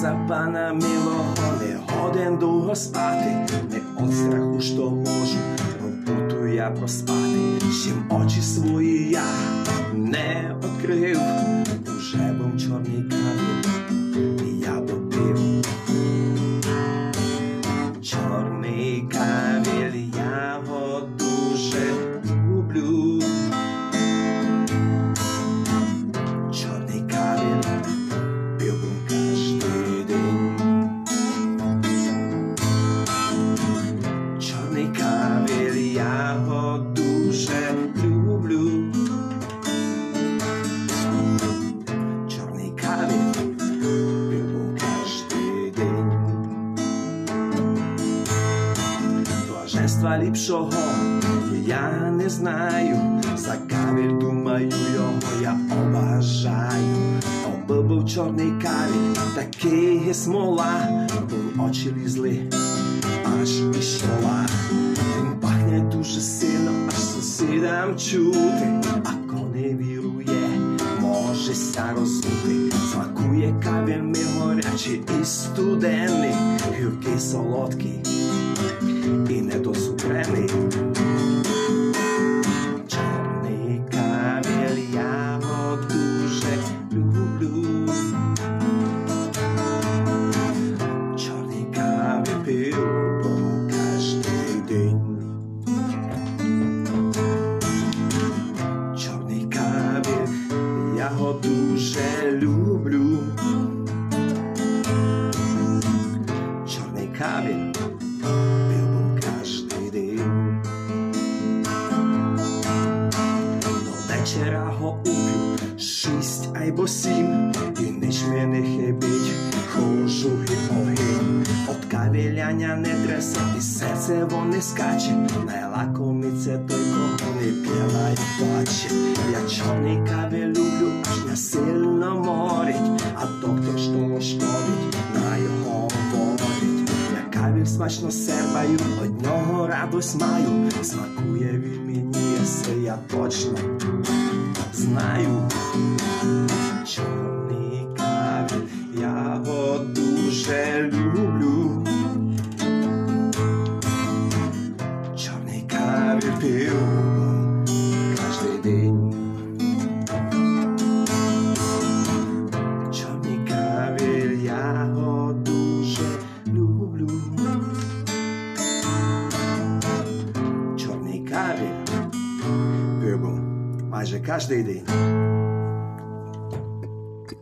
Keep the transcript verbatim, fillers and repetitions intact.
за пана милого, не годен довго спати, не от страху, що можу роботу я проспати. Чим очі свої я не відкрив, уже був чорний каві, і я допив. Чорний кавіль, я його дуже люблю. Чорний кавіль пив би кожний день. Чорний кавіль, я його дуже люблю. Чорний кавіль пив би кожний день. Блаженства ліпшого я не знаю, за кавіль, думаю, його я обожаю. Оби був чорний кавіль, такий смола, був очі лізли аж із чола. Він пахне дуже сильно, аж сусідам чути, а ко не вірує, може ся розути. Смакує кавіль ми горячий і студений, гіркий, солодкий і недозубрений. Чорний кавіль, я його дуже люблю. Чорний кавіль пив би кожний день. Чорний кавіль, я його дуже люблю. Чорний кавіль пив би кожний день. До вечора го уп'ю шість або сім, і ніч мене хибить, хожу і огінь. От кавіляня не трясе, і серце воно скаче, найлакомиться той, кого не п'яна й плаче. Я чорний кавіль люблю, аж не сильно морить, а доктор, що шкодить, на його говорить. Я кавіль смачно сербаю, од нього радость маю, смакує він мені, це я точно знаю. Чорний кавіль, я його дуже люблю. Чорний кавіль пив би кожний день. Чорний кавіль, я його дуже люблю. Чорний кавіль пив би майже кожний день.